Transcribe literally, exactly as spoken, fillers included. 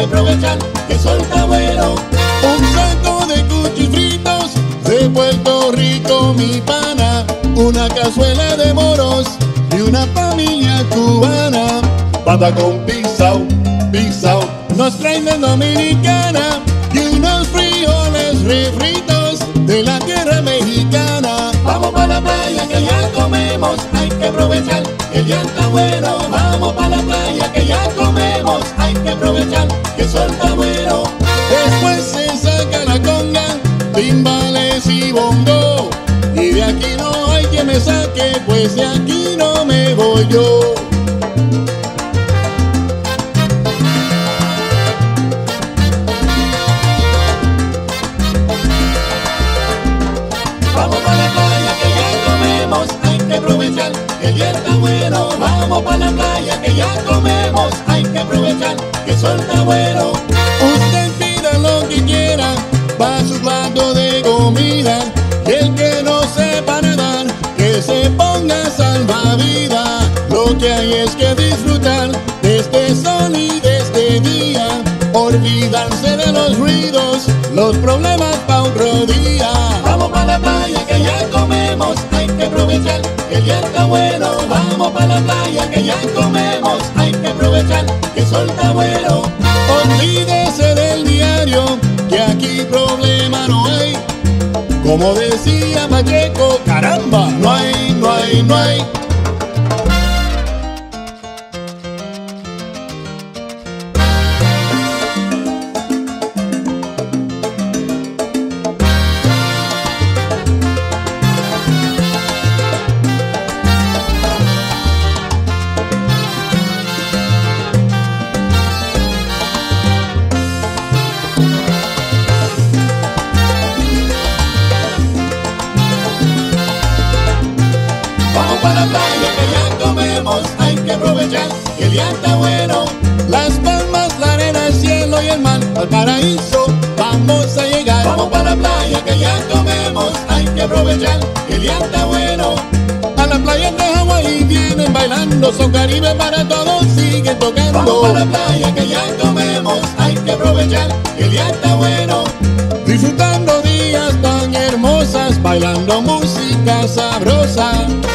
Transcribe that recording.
aprovechar que el sol está bueno. Un saco de cuchifritos de Puerto Rico, mi pana, una cazuela de moros y una familia cubana. Patacón pisao, pisao, nos traen de Dominicana y unos frijoles refritos de la tierra mexicana. Vamos para la playa que ya comemos, hay que aprovechar que el día está bueno. Vamos para la playa que ya comemos, hay que aprovechar que el sol está bueno. Después se saca la conga, timbales y bongo, y de aquí no hay quien me saque, pues de aquí no me voy yo. Vamos para la playa que ya comemos, hay que aprovechar que el día está bueno. Vamos para la playa que ya comemos, hay que aprovechar que el sol está bueno. Usted pida lo que quiera pa' su plato de comida, y el que no sepa nadar, que se ponga salvavidas. Lo que hay es que disfrutar de este sol y de este día, olvidarse de los ruidos, los problemas pa' otro día. Vamos para la playa que ya comemos, hay que aprovechar que el día está bueno. Vamos para la playa que ya comemos, hay que aprovechar que el sol está bueno. Olvídese del diario, que aquí problema no hay. Como decía Pacheco, caramba, no hay, no hay, no hay. Vamos para la playa que ya comemos, hay que aprovechar que el día está bueno. Las palmas, la arena, el cielo y el mar, al paraíso vamos a llegar. Vamos para la playa que ya comemos, hay que aprovechar que el día está bueno. A la playa de Hawái vienen bailando, son Caribe para todos, siguen tocando. Vamos para la playa que ya comemos, hay que aprovechar que el día está bueno. Disfrutando días tan hermosas, bailando música sabrosa.